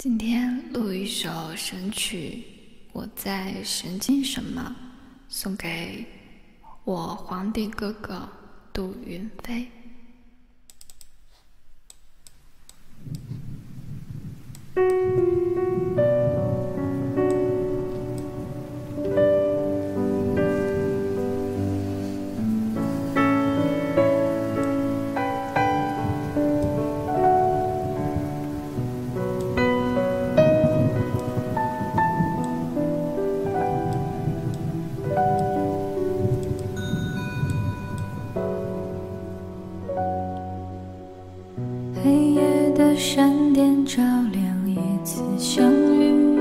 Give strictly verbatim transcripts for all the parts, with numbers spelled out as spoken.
今天录一首神曲，我在神经什么，送给我皇帝哥哥杜云飞。 黑夜的闪电照亮一次相遇，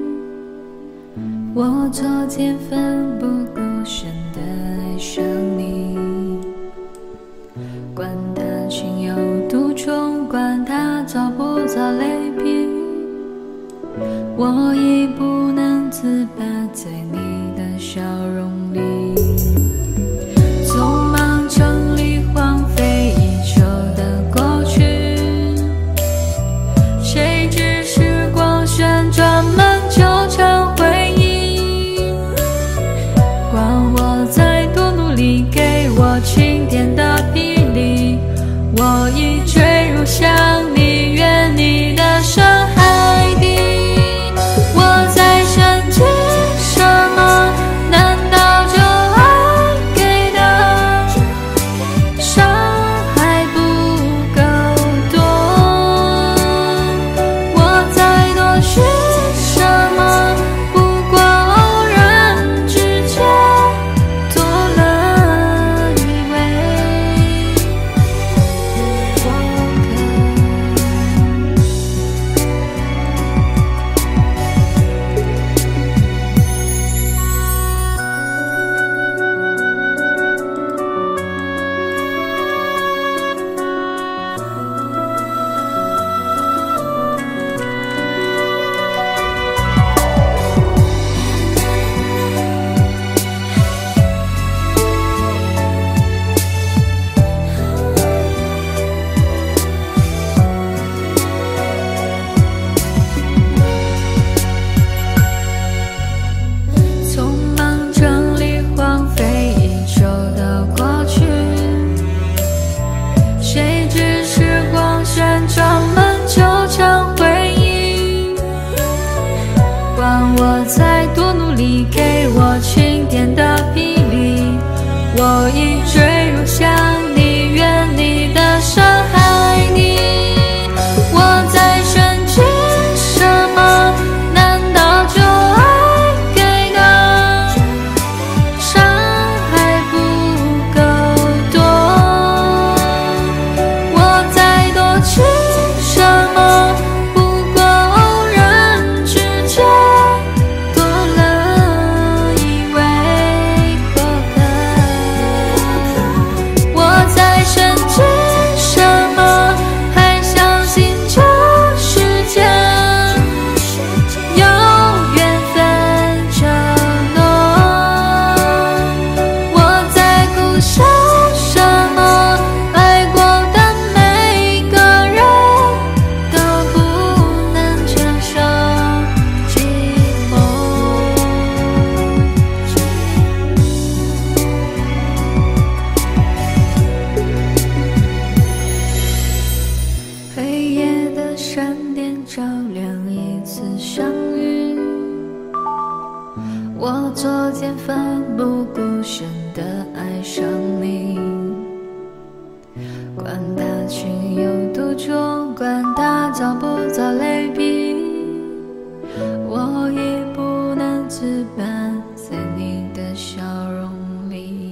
我作茧奋不顾身地爱上你，管它情有独钟，管它遭不遭雷劈，我已不能自拔在你的笑容里。匆忙整理荒废已久的过去，谁知时光旋转门纠缠回忆，管我再多努力，给我晴天的霹雳，我已坠入想你远你的深海底。我在深知什么？难道就爱给的伤还不够多？我在多许什么？不过偶然之间多了一位过我再多努力，给我晴天的霹雳，我已坠入想你远你的深海底。我在深知什么？难道就爱给的伤还不够多？我在多知什么？闪电照亮一次相遇，我作茧奋不顾身地爱上你，管它情有独钟，管它遭不遭雷劈，我已不能自拔在你的笑容里。